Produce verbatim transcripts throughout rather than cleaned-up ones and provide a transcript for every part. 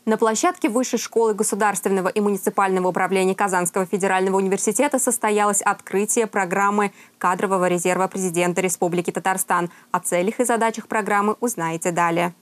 На площадке Высшей школы государственного и муниципального управления Казанского федерального университета состоялось открытие программы кадрового резерва президента Республики Татарстан. О целях и задачах программы узнаете далее.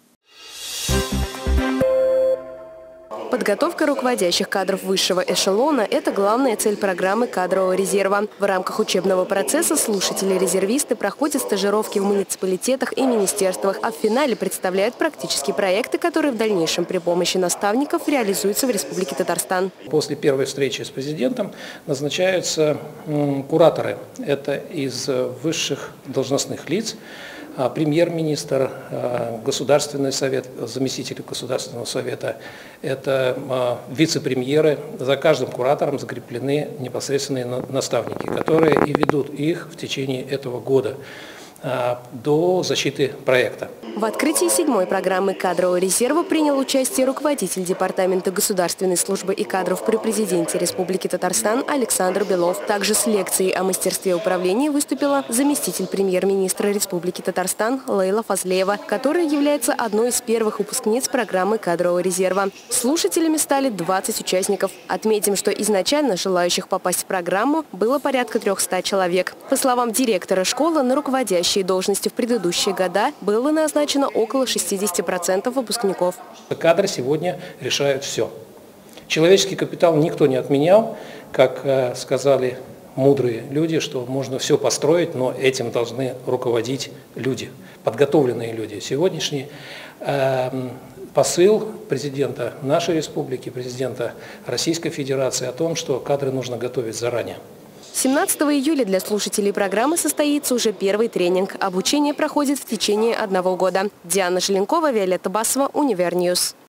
Подготовка руководящих кадров высшего эшелона – это главная цель программы кадрового резерва. В рамках учебного процесса слушатели-резервисты проходят стажировки в муниципалитетах и министерствах, а в финале представляют практические проекты, которые в дальнейшем при помощи наставников реализуются в Республике Татарстан. После первой встречи с президентом назначаются кураторы. Это из высших должностных лиц. Премьер-министр, Государственный совет, заместитель Государственного совета, это вице-премьеры. За каждым куратором закреплены непосредственные наставники, которые и ведут их в течение этого года до защиты проекта. В открытии седьмой программы кадрового резерва принял участие руководитель Департамента государственной службы и кадров при президенте Республики Татарстан Александр Белов. Также с лекцией о мастерстве управления выступила заместитель премьер-министра Республики Татарстан Лейла Фазлеева, которая является одной из первых выпускниц программы кадрового резерва. Слушателями стали двадцать участников. Отметим, что изначально желающих попасть в программу было порядка трёхсот человек. По словам директора школы, на руководящей должности в предыдущие года было назначено около шестидесяти процентов выпускников. Кадры сегодня решают все. Человеческий капитал никто не отменял, как э, сказали мудрые люди, что можно все построить, но этим должны руководить люди, подготовленные люди. Сегодняшний э, посыл президента нашей республики, президента Российской Федерации о том, что кадры нужно готовить заранее. семнадцатого июля для слушателей программы состоится уже первый тренинг. Обучение проходит в течение одного года. Диана Желенкова, Виолетта Басова, Универньюз.